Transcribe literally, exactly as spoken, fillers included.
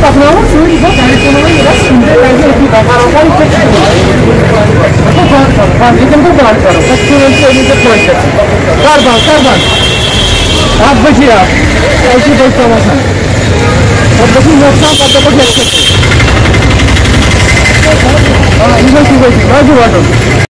अपना वो सूरी वो गाड़ी को वो ये सुंदर लगे कि बाहर होगा इसे तो बात करो बात लेकिन तो बात करो बच्चों ने से नहीं तो कोई कर कर बात कर बात आप बचिए आप ऐसी कोई समस्या और बच्ची नुकसान करते तो कैसे हाँ इधर की कोई बाजू बाजू